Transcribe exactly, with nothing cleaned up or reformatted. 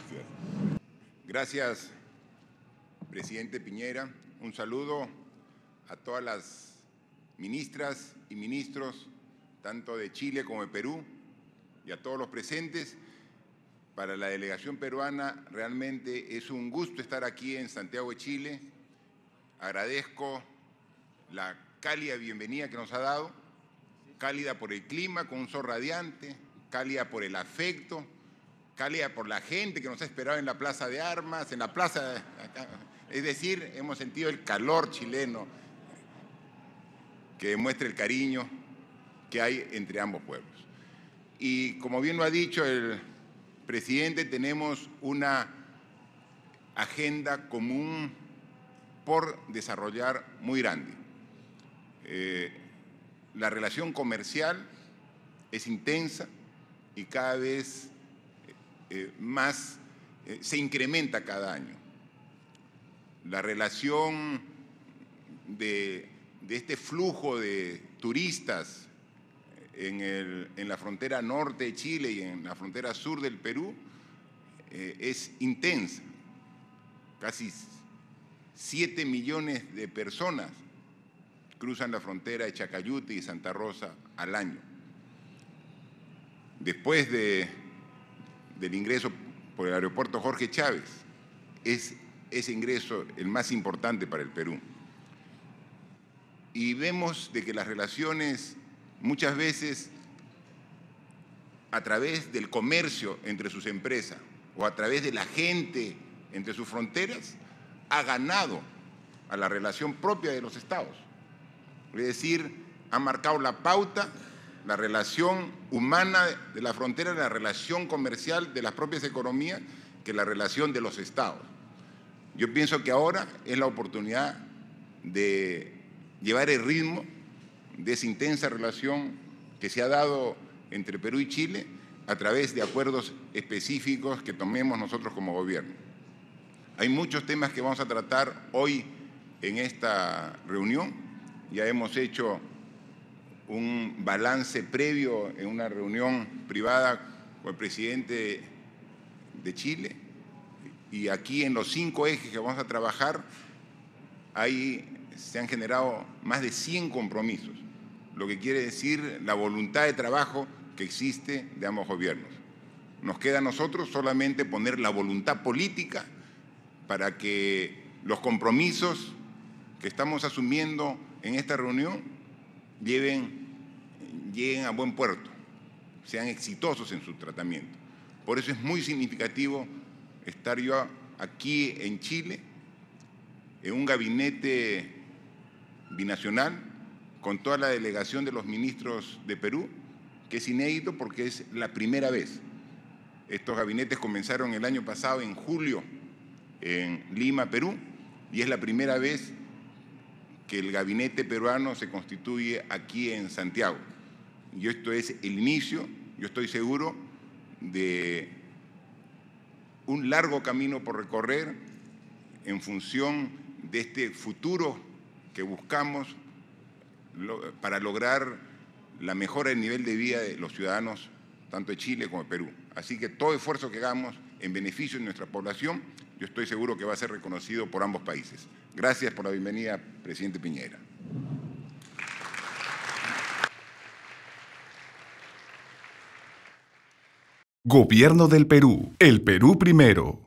Gracias, presidente Piñera. Un saludo a todas las ministras y ministros, tanto de Chile como de Perú, y a todos los presentes. Para la delegación peruana realmente es un gusto estar aquí en Santiago de Chile. Agradezco la cálida bienvenida que nos ha dado, cálida por el clima, con un sol radiante, cálida por el afecto, cálida por la gente que nos ha esperado en la Plaza de Armas, en la plaza, es decir, hemos sentido el calor chileno que demuestra el cariño que hay entre ambos pueblos. Y como bien lo ha dicho el presidente, tenemos una agenda común por desarrollar muy grande. Eh, la relación comercial es intensa y cada vez eh, más eh, se incrementa cada año. La relación de, de este flujo de turistas En, el, en la frontera norte de Chile y en la frontera sur del Perú eh, es intensa. Casi siete millones de personas cruzan la frontera de Chacayuta y Santa Rosa al año. Después de, del ingreso por el aeropuerto Jorge Chávez, es ese ingreso el más importante para el Perú. Y vemos de que las relaciones muchas veces a través del comercio entre sus empresas o a través de la gente entre sus fronteras ha ganado a la relación propia de los estados. Es decir, ha marcado la pauta, la relación humana de la frontera, la relación comercial de las propias economías, que la relación de los estados. Yo pienso que ahora es la oportunidad de llevar el ritmo de esa intensa relación que se ha dado entre Perú y Chile a través de acuerdos específicos que tomemos nosotros como gobierno. Hay muchos temas que vamos a tratar hoy en esta reunión. Ya hemos hecho un balance previo en una reunión privada con el presidente de Chile, y aquí en los cinco ejes que vamos a trabajar hay, se han generado más de cien compromisos, lo que quiere decir la voluntad de trabajo que existe de ambos gobiernos. Nos queda a nosotros solamente poner la voluntad política para que los compromisos que estamos asumiendo en esta reunión lleven, lleguen a buen puerto, sean exitosos en su tratamiento. Por eso es muy significativo estar yo aquí en Chile, en un gabinete binacional, con toda la delegación de los ministros de Perú, que es inédito porque es la primera vez. Estos gabinetes comenzaron el año pasado, en julio, en Lima, Perú, y es la primera vez que el gabinete peruano se constituye aquí en Santiago. Y esto es el inicio, yo estoy seguro, de un largo camino por recorrer en función de este futuro que buscamos para lograr la mejora del nivel de vida de los ciudadanos, tanto de Chile como de Perú. Así que todo esfuerzo que hagamos en beneficio de nuestra población, yo estoy seguro que va a ser reconocido por ambos países. Gracias por la bienvenida, presidente Piñera. Gobierno del Perú. El Perú primero.